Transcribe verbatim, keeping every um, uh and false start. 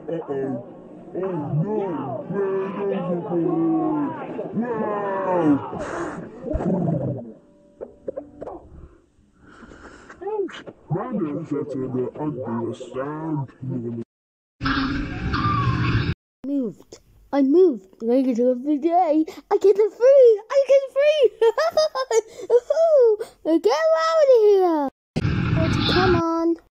Uh-oh. Oh no! Ran overboard! Wow! Man, that's the ugliest sound. Moved. I moved. Like every day. I get it free. I get it free. Get out of here. Come on.